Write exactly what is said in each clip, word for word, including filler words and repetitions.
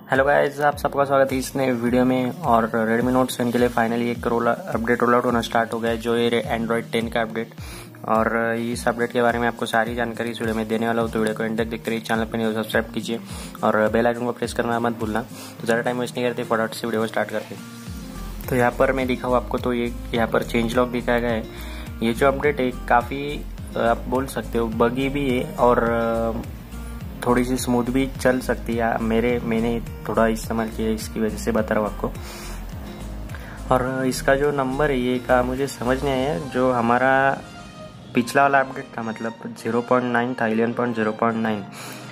Hello guys, आप सबका स्वागत है इस नए वीडियो में। और Redmi Note टेन के लिए फाइनली एक रोल अपडेट रोल आउट होना स्टार्ट हो गया है, जो ये एंड्रॉयड टेन का अपडेट। और इस अपडेट के बारे में आपको सारी जानकारी इस वीडियो में देने वाला हूँ, तो वीडियो को एंड तक देखते रहिए। चैनल पर नहीं हो सब्सक्राइब कीजिए और बेल आइकन को प्रेस करना मत भूलना। तो ज़्यादा टाइम वेस्ट नहीं करते, फटाफट से वीडियो को स्टार्ट करते। तो यहाँ पर मैं दिखाऊँ आपको, तो ये यहाँ पर चेंज लॉग दिखाया गया है। ये जो अपडेट है काफ़ी आप बोल सकते हो बगी भी है और थोड़ी सी स्मूथ भी चल सकती है। मेरे मैंने थोड़ा इस्तेमाल किया, इसकी वजह से बता रहा हूँ आपको। और इसका जो नंबर है ये का मुझे समझ नहीं आया। जो हमारा पिछला वाला अपडेट था, मतलब ज़ीरो पॉइंट नाइन था, eleven point zero point nine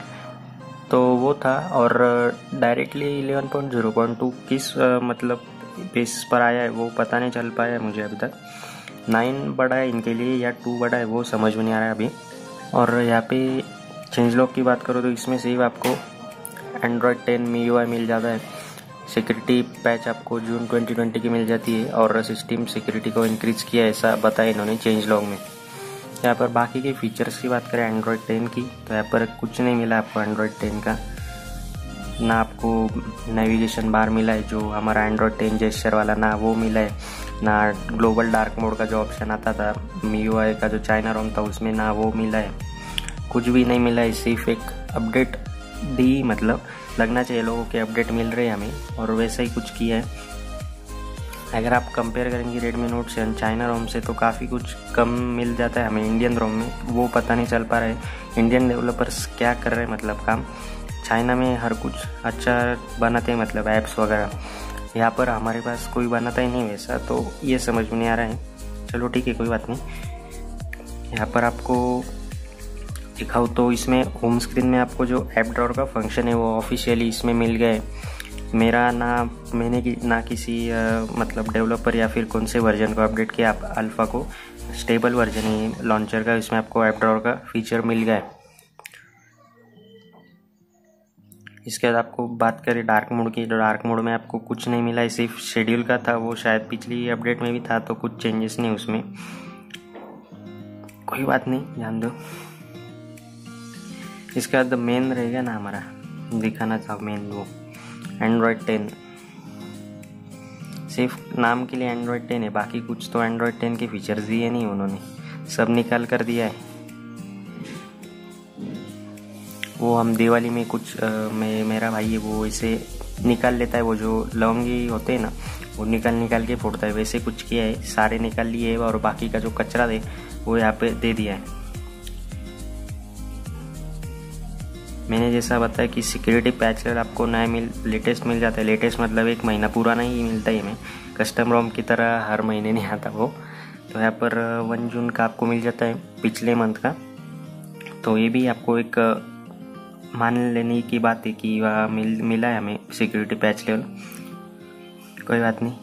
तो वो था। और directly eleven point zero point two किस मतलब बेस पर आया है वो पता नहीं चल पाया है मुझे अभी तक। नाइन बड़ा है इनके लिए या टू बड़ा है वो समझ में नहीं आ रहा है अभी। और यहाँ पे चेंज लॉग की बात करो तो इसमें सिर्फ आपको Android ten M U I मिल जाता है। सिक्योरिटी पैच आपको जून ट्वेंटी ट्वेंटी की मिल जाती है और सिस्टम सिक्योरिटी को इंक्रीज किया, ऐसा बताया इन्होंने चेंज लॉग में। यहाँ पर बाकी के फीचर्स की बात करें एंड्रॉयड टेन की, तो यहाँ पर कुछ नहीं मिला आपको एंड्रॉयड टेन का। ना आपको नेविगेशन बार मिला है जो हमारा एंड्रॉयड टेन जेस्चर वाला, ना वो मिला है। ना ग्लोबल डार्क मोड का जो ऑप्शन आता था एम यू आई का, जो चाइना रोम था उसमें, ना वो मिला है। कुछ भी नहीं मिला है, सिर्फ एक अपडेट दी, मतलब लगना चाहिए लोगों के अपडेट मिल रहे हैं हमें, और वैसा ही कुछ किया है। अगर आप कंपेयर करेंगे Redmi Note ten China ROM से तो काफ़ी कुछ कम मिल जाता है हमें इंडियन रोम में। वो पता नहीं चल पा रहा है इंडियन डेवलपर्स क्या कर रहे हैं, मतलब काम। चाइना में हर कुछ अच्छा बनाते हैं, मतलब ऐप्स वगैरह। यहाँ पर हमारे पास कोई बनाता ही नहीं वैसा, तो ये समझ में नहीं आ रहा है। चलो ठीक है, कोई बात नहीं। यहाँ पर आपको दिखाऊँ तो इसमें होम स्क्रीन में आपको जो ऐप ड्रॉअर का फंक्शन है वो ऑफिशियली इसमें मिल गए। मेरा ना मैंने कि, ना किसी आ, मतलब डेवलपर या फिर कौन से वर्जन को अपडेट किया। आप अल्फ़ा को स्टेबल वर्जन है लॉन्चर का, इसमें आपको ऐप ड्रॉअर का फीचर मिल गया है। इसके बाद आपको बात करें डार्क मोड की, तो डार्क मोड में आपको कुछ नहीं मिला है, सिर्फ शेड्यूल का था। वो शायद पिछली अपडेट में भी था, तो कुछ चेंजेस नहीं उसमें। कोई बात नहीं, ध्यान दो। इसके बाद मेन रहेगा ना हमारा, दिखाना था मेन वो एंड्रॉयड टेन। सिर्फ नाम के लिए एंड्रॉयड टेन है, बाकी कुछ तो एंड्रॉयड टेन के फीचर्स दिए नहीं उन्होंने, सब निकाल कर दिया है। वो हम दिवाली में कुछ आ, मे, मेरा भाई है वो इसे निकाल लेता है, वो जो लौंगी होते हैं ना वो निकाल निकाल के फोड़ता है, वैसे कुछ किया है। सारे निकाल लिए और बाकी का जो कचरा दे वो यहाँ पे दे दिया है। मैंने जैसा बताया कि सिक्योरिटी पैच आपको नया मिल लेटेस्ट मिल जाता है। लेटेस्ट मतलब एक महीना पुराना ही मिलता है हमें, कस्टम रोम की तरह हर महीने नहीं आता वो। तो यहाँ पर वन जून का आपको मिल जाता है, पिछले मंथ का। तो ये भी आपको एक मान लेने की बात है कि वह मिल मिला है हमें सिक्योरिटी पैच लेवल। कोई बात नहीं।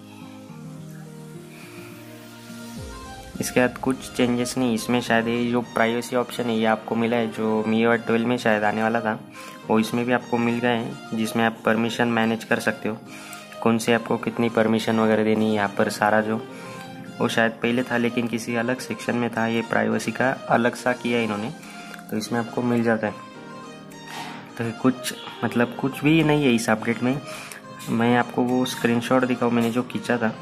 इसके बाद कुछ चेंजेस नहीं इसमें। शायद ये जो प्राइवेसी ऑप्शन है ये आपको मिला है, जो एम यू आई ट्वेल्व में शायद आने वाला था, वो इसमें भी आपको मिल गए हैं, जिसमें आप परमिशन मैनेज कर सकते हो, कौन से आपको कितनी परमिशन वगैरह देनी है। यहाँ पर सारा जो वो शायद पहले था लेकिन किसी अलग सेक्शन में था, ये प्राइवेसी का अलग सा किया इन्होंने, तो इसमें आपको मिल जाता है। तो कुछ मतलब कुछ भी नहीं है इस अपडेट में। मैं आपको वो स्क्रीनशॉट दिखाऊँ मैंने जो खींचा था,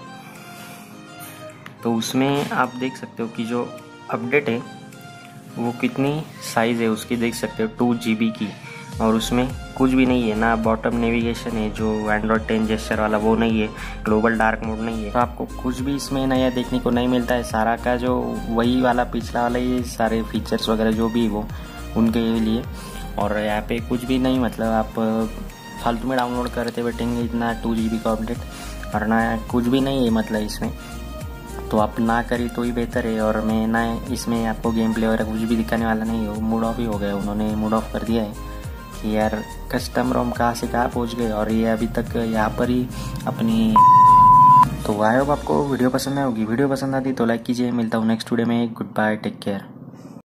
तो उसमें आप देख सकते हो कि जो अपडेट है वो कितनी साइज़ है उसकी, देख सकते हो टू जी बी की। और उसमें कुछ भी नहीं है, ना बॉटम नेविगेशन है जो एंड्रॉयड टेन जेस्चर वाला वो नहीं है, ग्लोबल डार्क मोड नहीं है। तो आपको कुछ भी इसमें नया देखने को नहीं मिलता है। सारा का जो वही वाला पिछला वाला ये सारे फीचर्स वगैरह जो भी वो उनके लिए। और यहाँ पे कुछ भी नहीं, मतलब आप फालतू में डाउनलोड करते बैठेंगे इतना टू जी बी का अपडेट, और ना कुछ भी नहीं है मतलब इसमें। तो आप ना करी तो ही बेहतर है। और मैं ना इसमें आपको गेम प्ले वगैरह कुछ भी दिखाने वाला नहीं हो, मूड ऑफ ही हो गया, उन्होंने मूड ऑफ कर दिया है कि यार कस्टम रोम कहाँ से कहाँ पहुँच गए, और ये अभी तक यहाँ पर ही अपनी। तो आई होप आपको वीडियो पसंद आई होगी। वीडियो पसंद आती तो लाइक कीजिए। मिलता हूँ नेक्स्ट वीडियो में। Goodbye, take care.